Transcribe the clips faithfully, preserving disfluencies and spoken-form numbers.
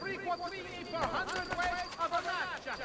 three quattrini per hundredweight of a match.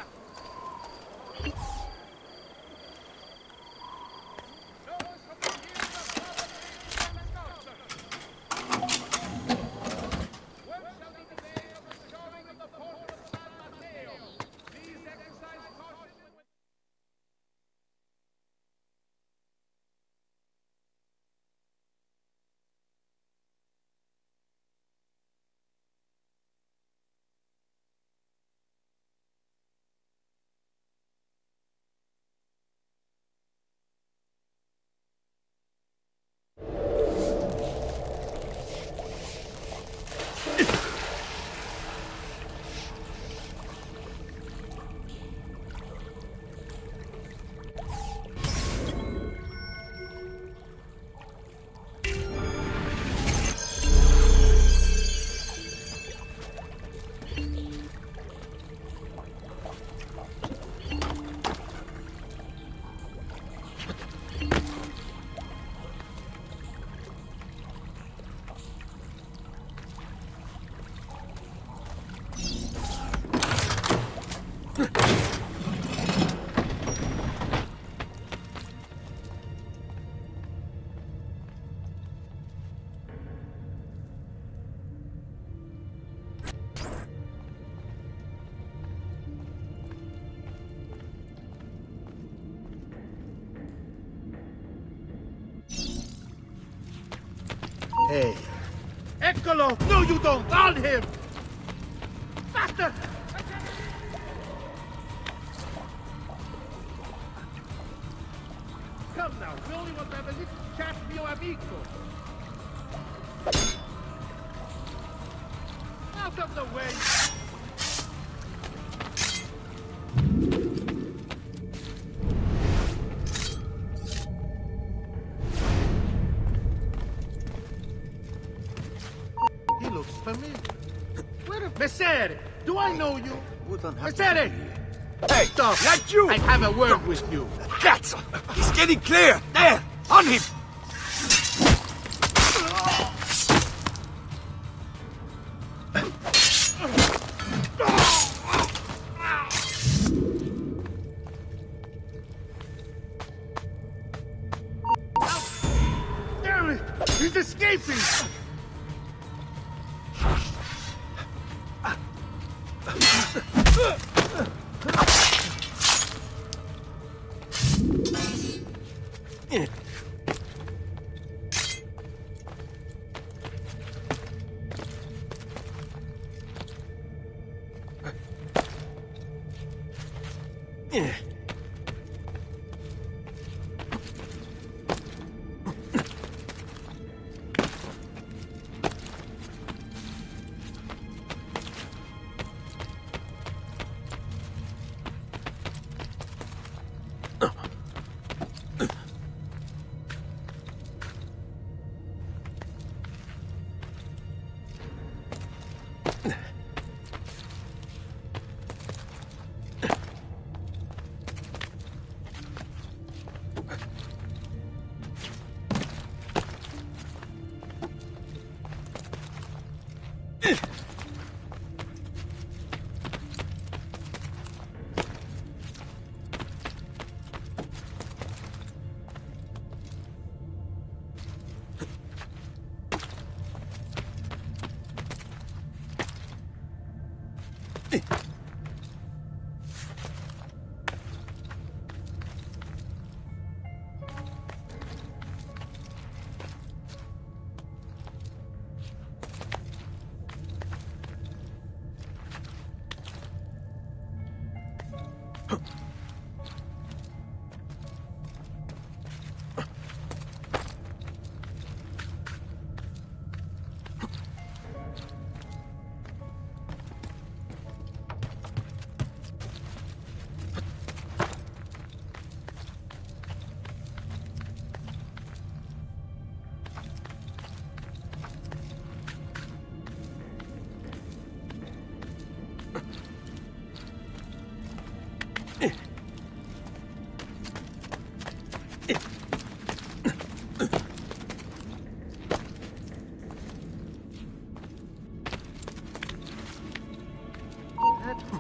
Hey. Eccolo! No, you don't! On him! Faster! Come now, we only want to have a little chat, mio amico. Out of the way! Familiar. Where a Messere, do I know you? Messere! Hey, stop! Like you! I have a word with you. Cazzo! He's getting clear! There! On him! Damn it! He's escaping!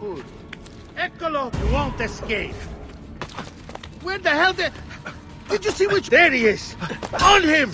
Good. Eccolo, you won't escape. Where the hell did... Did you see which... There he is! On him!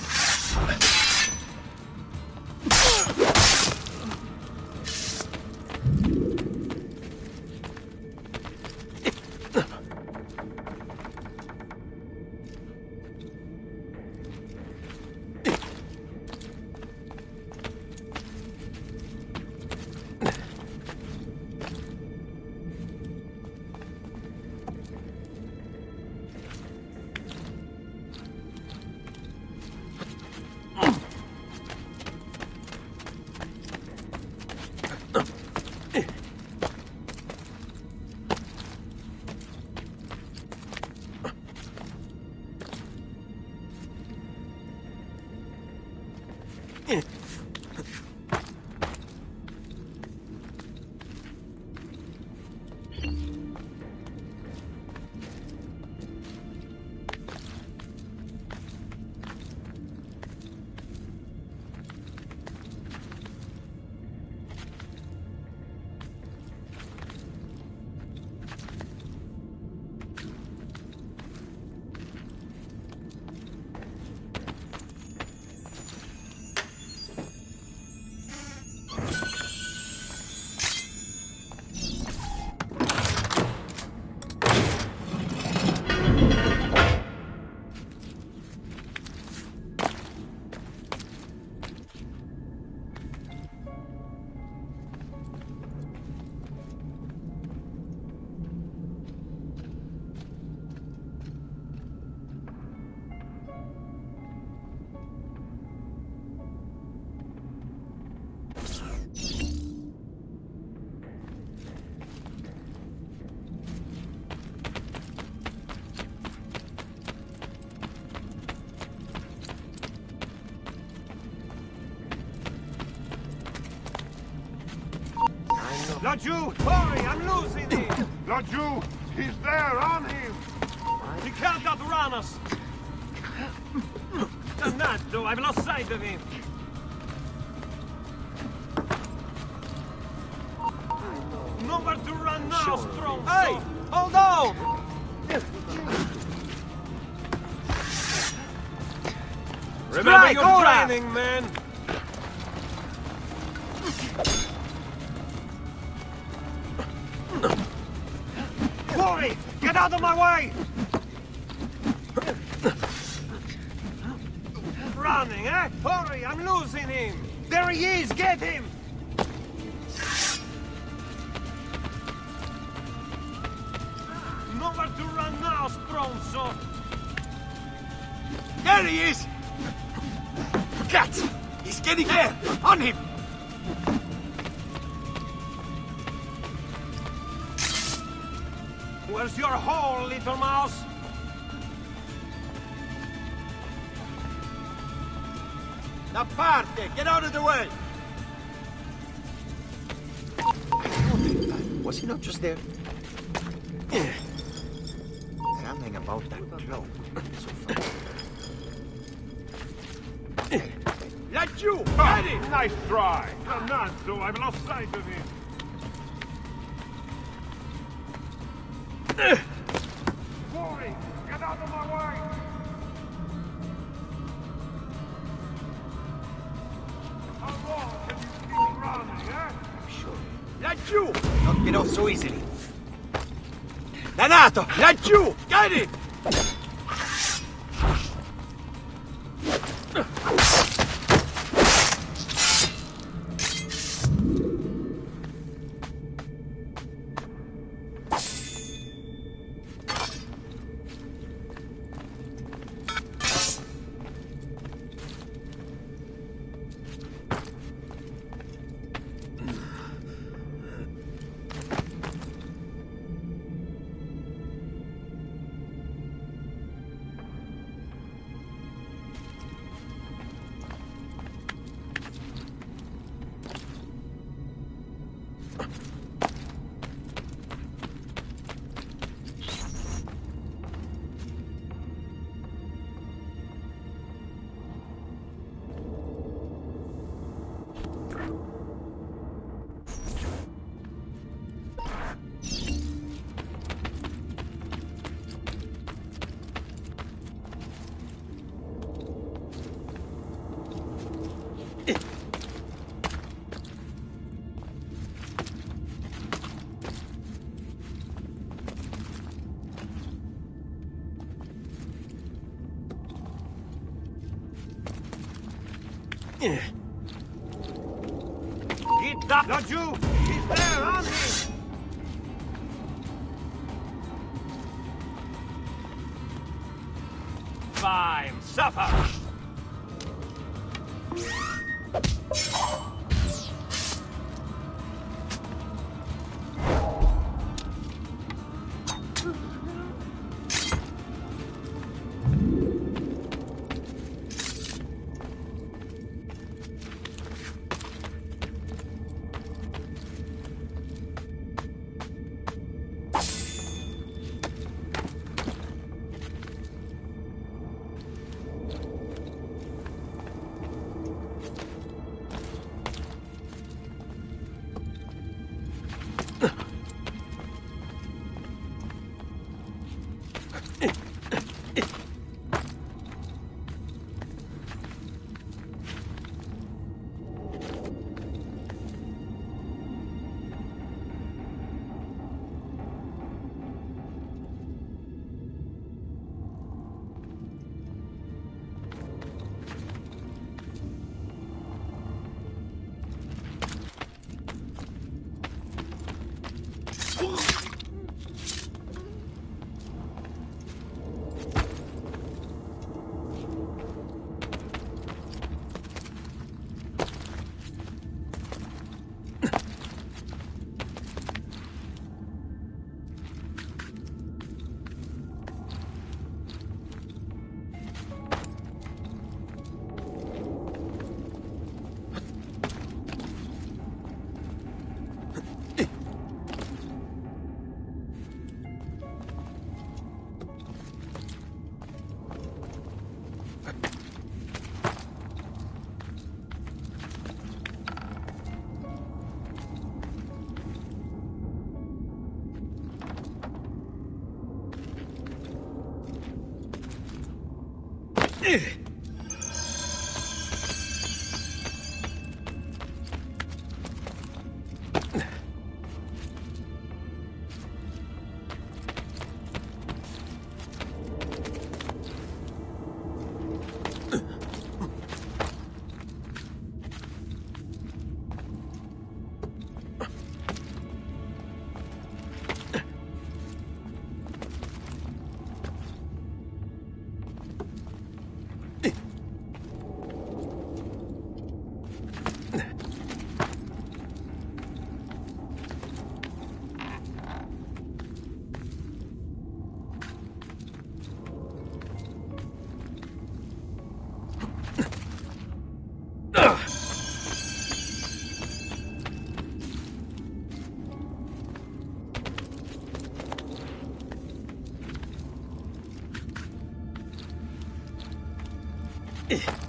Laggiù! Hurry, I'm losing him! Laggiù! He's there, on him! He can't outrun us! Dannato, I've lost sight of him! Nowhere to run now, strong! Hey! Hold on! Remember your training, man! Hurry! Get out of my way! Running, eh? Hurry, I'm losing him! There he is! Get him! Nowhere to run now, Stronzo! There he is! Cats! He's getting there! On him! Where's your hole, little mouse? Da parte! Get out of the way! Was he not just there? Something about that cloak. So funny. Laggiù! Got it! Nice try! Dannato, I've lost sight of him! Hurry! Get out of my way! How long can you keep running, eh? Sure. Laggiù! Don't get off so easily. Dannato! Laggiù! Got it! Eat that! The Jew! He's there, on me! Fine, suffer! Ugh.